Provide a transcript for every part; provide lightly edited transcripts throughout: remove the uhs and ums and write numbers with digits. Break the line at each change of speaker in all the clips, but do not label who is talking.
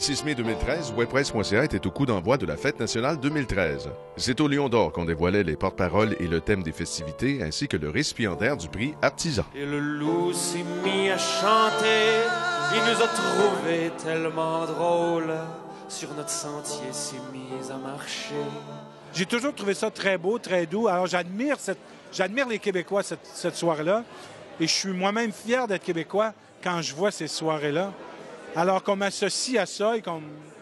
6 mai 2013, webpresse.ca était au coup d'envoi de la Fête nationale 2013. C'est au Lion d'Or qu'on dévoilait les porte-paroles et le thème des festivités, ainsi que le récipiendaire du prix Artisan.
Et le loup s'est mis à chanter, il nous a trouvés tellement drôles, sur notre sentier s'est mis à marcher.
J'ai toujours trouvé ça très beau, très doux. Alors j'admire les Québécois cette soirée-là, et je suis moi-même fier d'être Québécois quand je vois ces soirées-là. Alors qu'on m'associe à ça et qu'on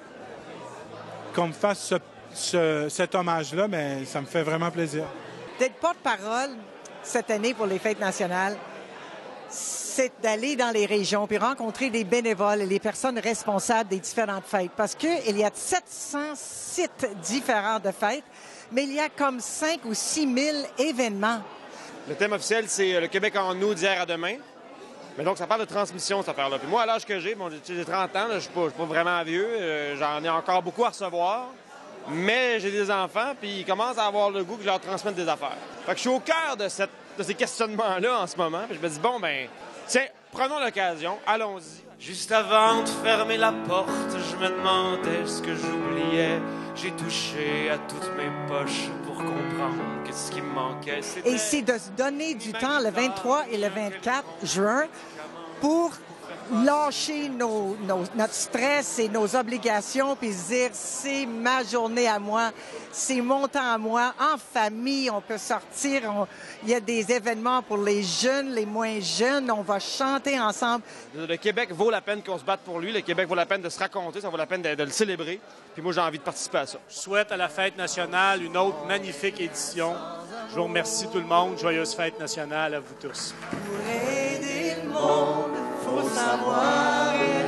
me fasse cet hommage-là, mais ça me fait vraiment plaisir.
D'être porte-parole cette année pour les Fêtes nationales, c'est d'aller dans les régions puis rencontrer des bénévoles et les personnes responsables des différentes fêtes. Parce qu'il y a 700 sites différents de fêtes, mais il y a comme 5 ou 6 000 événements.
Le thème officiel, c'est le Québec en nous d'hier à demain. Mais donc, ça parle de transmission, cette affaire-là. Puis moi, à l'âge que j'ai, j'ai 30 ans, je ne suis pas vraiment vieux. J'en ai encore beaucoup à recevoir. Mais j'ai des enfants, puis ils commencent à avoir le goût que je leur transmette des affaires. Fait que je suis au cœur de ces questionnements-là en ce moment. Puis je me dis, bon, ben, tiens, prenons l'occasion, allons-y.
Juste avant de fermer la porte, je me demandais ce que j'oubliais. J'ai touché à toutes mes poches pour comprendre qu'est-ce qui me manquait.
Et c'est de se donner du temps le 23 et le 24 juin pour lâcher notre stress et nos obligations, puis se dire, c'est ma journée à moi, c'est mon temps à moi. En famille, on peut sortir, il y a des événements pour les jeunes, les moins jeunes, on va chanter ensemble.
Le Québec vaut la peine qu'on se batte pour lui, le Québec vaut la peine de se raconter, ça vaut la peine de le célébrer, puis moi j'ai envie de participer à ça.
Je souhaite à la Fête nationale une autre magnifique édition. Je vous remercie tout le monde, joyeuse Fête nationale à vous tous.
Pour aider le monde, faut savoir